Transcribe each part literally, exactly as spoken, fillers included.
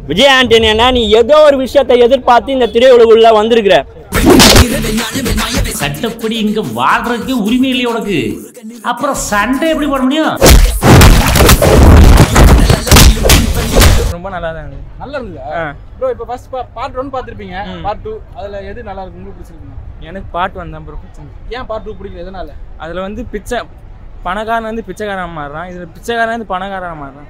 விஜய் ஆண்டனி அண்ணா, நீ ஏதோ ஒரு விஷயத்தை எதிர்பார்த்து இந்த திரையுலகுள்ள வந்திருக்கிற. சட்டப்படி இங்க வாழ்றதுக்கு உரிமை இல்லையா உனக்கு? அப்புறம் சண்டை எப்படி போட முடியும்? ரொம்ப நல்லா தான் இருந்தது. நல்லா இருந்ததா ப்ரோ? இப்போ ஃபர்ஸ்ட் பார்ட் ஒன் பார்த்துருப்பீங்க, பார்ட் டூ அதில் எது நல்லா இருக்கு உங்களுக்கு பிடிச்சிருக்குங்க? எனக்கு பார்ட் ஒன் தான் ப்ரோ பிடிச்சிருக்கு. ஏன் பார்ட் டூ பிடிக்கல? எதனால? அதில் வந்து பிச்சை பணக்காரன் வந்து பிச்சைக்காரன் மாறுறான், இதில் பிச்சைக்காரன் வந்து பணக்காரன் மாறுறான்.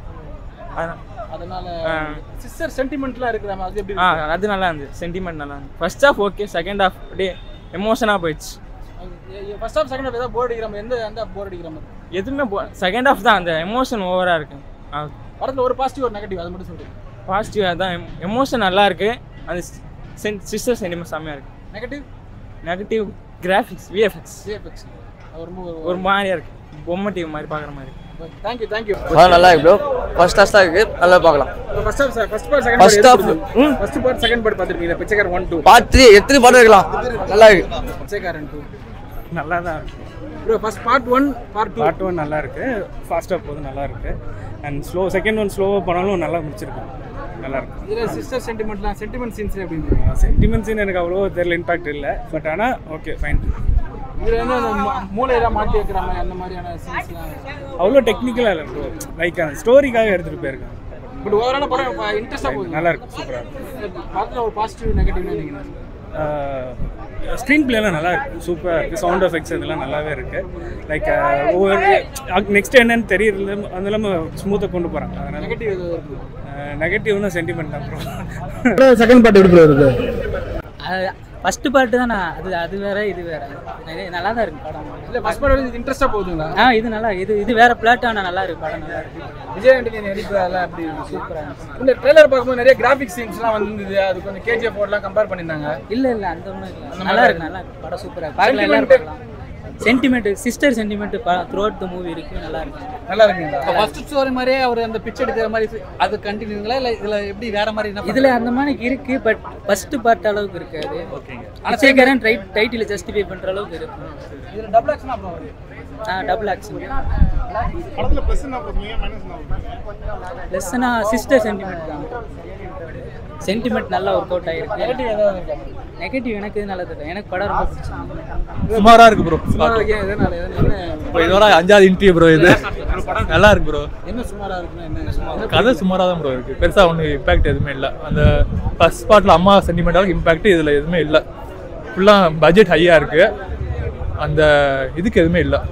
அதனால சிஸ்டர் சென்டிமெண்ட்லாம் இருக்கிற மாதிரி எப்படி? ஆ அது நல்லா இருந்தது, சென்டிமெண்ட் நல்லா இருந்தது. First half okay, second half அப்படியே எமோஷனாக போயிடுச்சு. ஃபர்ஸ்ட் ஹாஃப் செகண்ட் ஹாஃப் ஏதாவது போர் அடிக்கிற மாதிரி? எந்த எந்த போர் அடிக்கிற மாதிரி? எதுவுமே போ செகண்ட் ஹாஃப் தான் அந்த எமோஷன் ஓவராக இருக்கு. படத்தில் ஒரு பாசிட்டிவ் ஒரு நெகட்டிவ் அது மட்டும் சொல்லுங்கள். பாசிட்டிவாக தான், எமோஷன் நல்லா இருக்கு, அந்த சென் சிஸ்டர் சென்டிமெண்ட் செம்மையாக இருக்கு. Negative negative graphics, VFX VFX ரொம்ப ஒரு மாதிரியா இருக்கு, பொம்மை டிவி மாதிரி பார்க்குற மாதிரி. Thank you thank you. ஆ நல்லா இருக்கு ப்ரோ. ஃபர்ஸ்ட் ஹாஃப் தான் இருக்கு, நல்லா பார்க்கலாம். First half first part second first half ம் ஃபர்ஸ்ட் பார்ட் செகண்ட் பார்ட் பார்த்திருப்பீங்க. Pichaikkaran one two part three எத்தனை பார்ட் இருக்கலாம், நல்லா இருக்கு. பிச்சைக்காரன் டூ நல்லா தான் இருக்கு bro. First part one part two part one நல்லா இருக்கு, ஃபாஸ்ட்டாக போகுது, நல்லா இருக்கு. அண்ட் ஸ்லோ செகண்ட் ஒன் ஸ்லோவாக போனாலும் நல்லா முடிச்சிருக்கு, நல்லா இருக்கு. இதில் சிஸ்டர் சென்டிமெண்ட்லாம் சென்டிமெண்ட் சீன்ஸ் எப்படி? சென்டிமெண்ட் சீன் எனக்கு அவ்வளோ தெரியல, இம்பாக்ட் இல்லை. பட் ஆனால் ஓகே ஃபைன். இதில் என்ன மூளையெல்லாம் மாட்டி வைக்கிற மாதிரி அந்த மாதிரியான சீன்ஸ்லாம் அவ்வளோ டெக்னிக்கலாக இல்லை ப்ரோ, லைக் அந்த ஸ்டோரிக்காக எடுத்துகிட்டு போயிருக்காங்க. பட் ஓவராலாக படம் இன்ட்ரெஸ்டாக போகுது, நல்லா இருக்கு, சூப்பராக இருக்கு. படத்தில் ஒரு பாசிட்டிவ் நெகட்டிவ்னு நினைக்கிறேன். ஸ்க்ரீன் பிளேலாம் நல்லா இருக்குது, சூப்பராக இருக்குது. சவுண்ட் எஃபெக்ட்ஸ் இதெல்லாம் நல்லாவே இருக்குது. லைக் ஒவ்வொரு நெக்ஸ்ட் என்னன்னு தெரியல, அது இல்லாமல் ஸ்மூத்தாக கொண்டு போகிறாங்க. அதனால் நெகட்டிவ் எதுவும் இருக்குது? நெகட்டிவ்னா சென்டிமெண்ட் தான் ப்ரோ. செகண்ட் பார்ட் எப்படி வருது? ஃபர்ஸ்ட் பார்ட்டு தான். அது அது வேற இது வேற, நல்லா தான் இருக்கு படம். இல்லை ஃபர்ஸ்ட் பார்ட் வந்து இன்ட்ரெஸ்டாக போகுதுங்களா? ஆ இது நல்லா, இது இது வேற பிளாட். ஆனால் நல்லா இருக்கு படம், நல்லா இருக்கு. விஜய் ஆண்டனி நடிப்பு அதெல்லாம் எப்படி சூப்பராக இருந்துச்சு. இந்த ட்ரெய்லர் பார்க்கும்போது நிறைய கிராஃபிக்ஸ் சீன்ஸ்லாம் வந்தது, அது கொஞ்சம் கேஜிஎஃப் போர்ட்லாம் கம்பேர் பண்ணியிருந்தாங்க. இல்லை இல்லை அந்த ஒன்றும் இல்லை, நல்லா இருக்கு, நல்லா இருக்கு படம், சூப்பராக இருக்கு. பார்க்கலாம், எல்லாரும் பார்க்கலாம். Sentiment sister sentiment throughout the movie இருக்கு, நல்லா இருக்கு. நல்லா இருக்குங்களா? ஃபர்ஸ்ட் ஸ்டோரி மாதிரியே அவர் அந்த பிக்சர் எடுக்கிற மாதிரி அது கண்டினியூங்களா இல்லை இதில் எப்படி வேற மாதிரி? என்ன இதில் அந்த மாதிரி இருக்கு, பட் ஃபர்ஸ்ட் பார்ட் அளவுக்கு இருக்காது. பிச்சைக்காரன் ரைட் டைட்டில் ஜஸ்டிஃபை பண்ணுற அளவுக்கு இருக்கு. இதில் டபுள் ஆக்ஷன் அப்புறம் ஆ டபுள் ஆக்ஷன். ப்ளஸ்னா சிஸ்டர் சென்டிமெண்ட் தான். சென்டிமெண்ட் நல்லா ஒர்க் அவுட் ஆகிருக்கு. நெகட்டிவ் எனக்கு இது நல்லா தெரியும், எனக்கு படம் ரொம்ப பிடிச்சிருக்கு. சுமாராக இருக்கு ப்ரோ. எதனால என்ன இதோட அஞ்சாவது இன்டர்வியூ ப்ரோ, இது நல்லா இருக்கு ப்ரோ. என்ன சுமாராக இருக்குன்னா என்ன சுமாராக? கதை சுமாராக தான் ப்ரோ இருக்குது, பெருசாக ஒன்றும் இம்பாக்ட் எதுவுமே இல்லை. அந்த ஃபர்ஸ்ட் பார்ட்டில் அம்மா சென்டிமெண்டாக இம்பாக்ட் இதில் எதுவுமே இல்லை. ஃபுல்லாக பட்ஜெட் ஹையாக இருக்குது, அந்த இதுக்கு எதுவுமே இல்லை.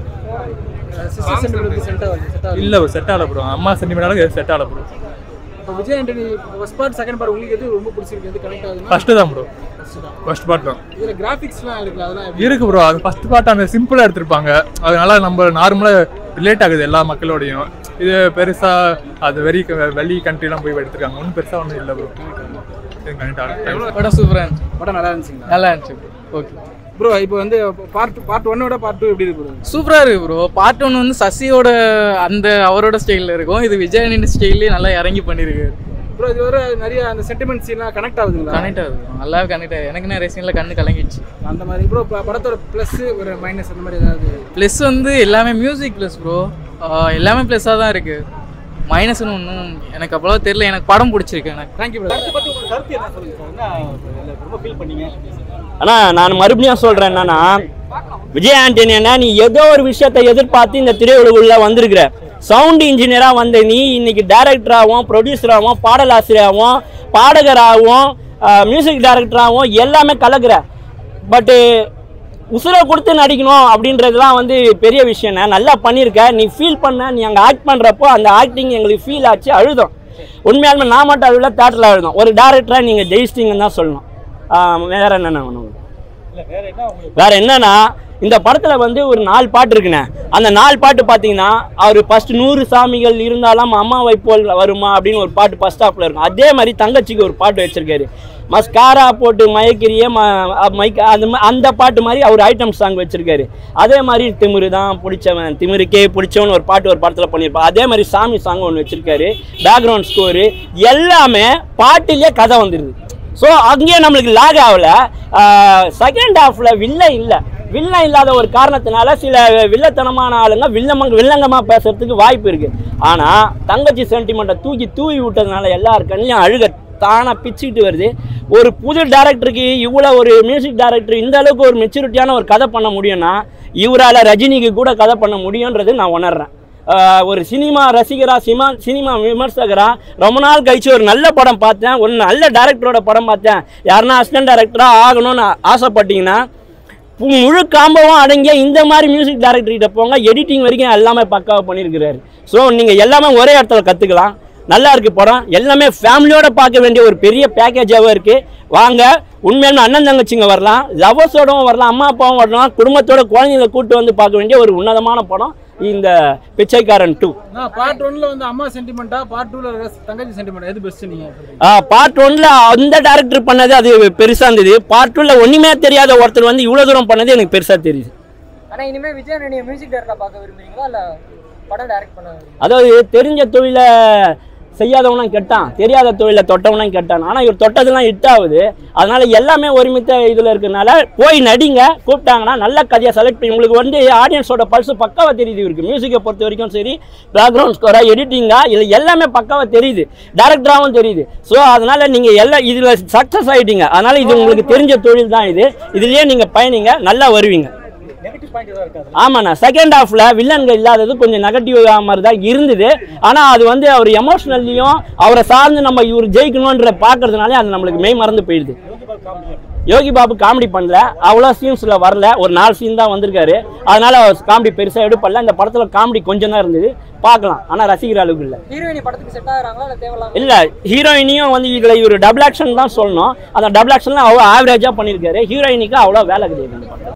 இல்லை ப்ரோ, செட் ஆகலை ப்ரோ. அம்மா சென்டிமெண்டாக எதுவும் செட் ஆகலை ப்ரோ. இப்போ Vijay Antony first part second part உங்களுக்கு எது ரொம்ப பிடிச்சிருக்கு, எது கனெக்ட் ஆகுது? ஃபர்ஸ்ட்டு தான் ப்ரோ, ஃபர்ஸ்ட் பார்ட் தான். இதில் கிராஃபிக்ஸ்லாம் இருக்குல்ல, அதெல்லாம் இருக்கு ப்ரோ. அது ஃபர்ஸ்ட் பார்ட் அந்த சிம்பிளாக எடுத்திருப்பாங்க, அதனால நம்ம நார்மலாக ரிலேட் ஆகுது எல்லா மக்களோடையும். இது பெருசாக அது வெரி வெளி கண்ட்ரிலாம் போய் எடுத்துருக்காங்க, ஒன்றும் பெருசாக ஒன்றும் இல்லை ப்ரோ. கனெக்ட் ஆகுது. படம் சூப்பராக இருந்துச்சு, படம் நல்லா இருந்துச்சுங்களா? நல்லா இருந்துச்சு ஓகே ப்ரோ. இப்போ வந்து பார்ட் பார்ட் ஒன்னோட பார்ட் டூ எப்படி இருக்கு? சூப்பராக இருக்குது ப்ரோ. பார்ட் ஒன் வந்து சசியோட அந்த அவரோட ஸ்டைலில் இருக்கும், இது விஜயனின் ஸ்டைல்லேயே நல்லா இறங்கி பண்ணியிருக்கு ப்ரோ. இது வர நிறைய அந்த சென்டிமெண்ட் சீன்லாம் கனெக்ட் ஆகுதுங்களா? கனெக்ட் ஆகுது, நல்லா கனெக்ட் ஆகுது. எனக்கு நிறைய சீனில் கண்ணு கலங்கிடுச்சு அந்த மாதிரி. ப்ரோ படத்தோட ப்ளஸ் ஒரு மைனஸ் அந்த மாதிரி ஏதாவது? ப்ளஸ் வந்து எல்லாமே மியூசிக் ப்ளஸ் ப்ரோ, எல்லாமே ப்ளஸ்ஸாக தான் இருக்குது. மைனஸ்னு ஒன்றும் எனக்கு அவ்வளோ தெரியல, எனக்கு படம் பிடிச்சிருக்கு எனக்கு. Thank you bro. கருத்து பற்றி உங்களுக்கு கருத்து என்ன சொல்லுங்கள், ரொம்ப ஃபீல் பண்ணீங்க? ஆனால் நான் மறுபடியும் சொல்கிறேன் என்னன்னா, விஜய் ஆண்டனி அண்ணா, நீ ஏதோ ஒரு விஷயத்தை எதிர்பார்த்து இந்த திரையுலகுள்ள வந்திருக்கிற. சவுண்ட் இன்ஜினியராக வந்த நீ இன்னைக்கு டைரக்டராகவும் ப்ரொடியூசராகவும் பாடலாசிரியராகவும் பாடகராகவும் மியூசிக் டைரக்டராகவும் எல்லாமே கலக்குற. பட்டு உசுரை கொடுத்து நடிக்கணும் அப்படின்றதுலாம் வந்து பெரிய விஷயம்னா நல்லா பண்ணியிருக்க. நீ ஃபீல் பண்ண, நீ அங்கே ஆக்ட் பண்ணுறப்போ அந்த ஆக்டிங் எங்களுக்கு ஃபீல் ஆச்சு, அழுதோம். உண்மையாலுமே நான் மட்டும் அழுவில் தேட்டரில் அழுதோம். ஒரு டேரக்டராக நீங்கள் ஜெயிச்சிட்டிங்கன்னு தான் சொல்லணும். வேறு என்னென்ன வேணும்? வேறு என்னன்னா, இந்த படத்தில் வந்து ஒரு நாலு பாட்டு இருக்குண்ணே. அந்த நாலு பாட்டு பார்த்தீங்கன்னா, அவர் ஃபஸ்ட்டு நூறு சாமிகள் இருந்தாலும் அம்மாவை போல் வருமா அப்படின்னு ஒரு பாட்டு ஃபஸ்ட் ஹாஃபில் இருக்கும். அதே மாதிரி தங்கச்சிக்கு ஒரு பாட்டு வச்சுருக்காரு, மஸ்காரா போட்டு மயக்கிறிய ம மைக் அந்த அந்த பாட்டு மாதிரி அவர் ஐட்டம் சாங் வச்சுருக்காரு. அதே மாதிரி திமிரு தான் பிடிச்சவன், திமிருக்கே பிடிச்சவன் ஒரு பாட்டு ஒரு படத்தில் பண்ணியிருப்பான். அதே மாதிரி சாமி சாங் ஒன்று வச்சுருக்காரு. பேக்ரவுண்ட் ஸ்கோரு எல்லாமே பாட்டிலே கதை வந்துடுது. ஸோ அங்கேயே நம்மளுக்கு லாக் ஆகலை. செகண்ட் ஹாஃபில் வில்லை இல்லை, வில்லன் இல்லாத ஒரு காரணத்தினால சில வில்லத்தனமான ஆளுங்க வில்லமங்க வில்லங்கமாக பேசுறதுக்கு வாய்ப்பு இருக்குது. ஆனால் தங்கச்சி சென்டிமெண்ட்டை தூக்கி தூவி விட்டதுனால எல்லார் கண்ணிலையும் அழுக தானாக பிச்சுக்கிட்டு வருது. ஒரு புது டேரக்டருக்கு இவ்வளோ ஒரு மியூசிக் டைரக்டர் இந்த அளவுக்கு ஒரு மெச்சூரிட்டியான ஒரு கதை பண்ண முடியும்னா இவரால் ரஜினிக்கு கூட கதை பண்ண முடியுன்றது நான் உணர்றேன். ஒரு சினிமா ரசிகரா சினிமா சினிமா விமர்சகரா ரொம்ப நாள் கழிச்சு ஒரு நல்ல படம் பார்த்தேன், ஒரு நல்ல டேரக்டரோட படம் பார்த்தேன். யாருன்னா அசிஸ்டன்ட் டைரக்டராக ஆகணும்னு ஆசைப்பட்டீங்கன்னா முழு காம்பவும் அடங்கிய இந்த மாதிரி மியூசிக் டைரக்டர்கிட்ட போங்க. எடிட்டிங் வரைக்கும் எல்லாமே பக்காவாக பண்ணியிருக்கிறாரு. ஸோ நீங்கள் எல்லாமே ஒரே இடத்துல கற்றுக்கலாம். நல்லா இருக்குது படம். எல்லாமே ஃபேமிலியோடு பார்க்க வேண்டிய ஒரு பெரிய பேக்கேஜாகவும் இருக்குது. வாங்க, உண்மையான அண்ணன் தங்கச்சிங்க வரலாம், லவர்ஸோடவும் வரலாம், அம்மா அப்பாவும் வரலாம், குடும்பத்தோட குழந்தைங்களை கூப்பிட்டு வந்து பார்க்க வேண்டிய ஒரு உன்னதமான படம் இந்த பிச்சைக்காரன் டூ. பார்ட் ஒன்ல வந்து அம்மா சென்டிமெண்டா, பார்ட் டூல தங்கச்சி சென்டிமெண்ட் எது பெஸ்ட் நீங்க? பார்ட் ஒன்ல அந்த டைரக்டர் பண்ணது அது பெருசா இருந்தது. பார்ட் டூல ஒண்ணுமே தெரியாத ஒருத்தர் வந்து இவ்வளவு தூரம் பண்ணது எனக்கு பெருசா தெரியுது. ஆனா இனிமே விஜய் நீங்க மியூசிக் டைரக்டரா பார்க்க விரும்புறீங்களா இல்ல படம் டைரக்ட் பண்ண? அதாவது தெரிஞ்ச தொழிலை செய்யாதவனும் கெட்டான், தெரியாத தொழிலை தொட்டவனும் கெட்டான். ஆனால் இவர் தொட்டதெல்லாம் ஹிட் ஆகுது. அதனால எல்லாமே ஒருமித்த இதில் இருக்கிறதுனால போய் நடிங்க, கூப்பிட்டாங்கன்னா நல்ல கதையை செலக்ட் பண்ணி உங்களுக்கு வந்து ஆடியன்ஸோட பல்ஸ் பக்காவாக தெரியுது. இருக்கு மியூசிக்கை பொறுத்த வரைக்கும் சரி, பேக்ரவுண்ட் ஸ்கோரா, எடிட்டிங்கா, இது எல்லாமே பக்காவாக தெரியுது, டேரக்டராகவும் தெரியுது. ஸோ அதனால நீங்கள் எல்லாம் இதில் சக்ஸஸ் ஆகிட்டீங்க. அதனால இது உங்களுக்கு தெரிஞ்ச தொழில் தான் இது. இதுலேயே நீங்கள் பயணிங்க, நல்லா வருவீங்க. ஆமாண்ணா, செகண்ட் ஹாஃப்ல வில்லன்கள் இல்லாதது கொஞ்சம் நெகட்டிவ் மாதிரி தான் இருந்தது. ஆனா அது வந்து அவர் எமோஷனல்லையும் அவரை சார்ந்து நம்ம இவர் ஜெயிக்கணும்ன்ற பாக்குறதுனாலே அது நம்மளுக்கு மெய் மறந்து போயிடுது. யோகி பாபு காமெடி பண்ணல, அவ்வளோ சீன்ஸ்ல வரல, ஒரு நாலு சீன் தான் வந்திருக்காரு. அதனால காமெடி பெருசா எடுப்பல. இந்த படத்துல காமெடி கொஞ்சம் தான் இருந்தது, பார்க்கலாம். ஆனா ரசிக்கிற அளவுக்கு இல்ல. ஹீரோயினி படத்துக்கு செட் ஆகுறாங்களா இல்ல தேவலாம்? இல்ல, ஹீரோயினியும் வந்து இதுல இவர் டபுள் ஆக்ஷன் தான் சொல்லணும். அந்த டபுள் ஆக்ஷன்ல அவ்வளோ ஆவரேஜா பண்ணியிருக்காரு. ஹீரோயினிக்கு அவ்வளோ வேலை கிடையாது.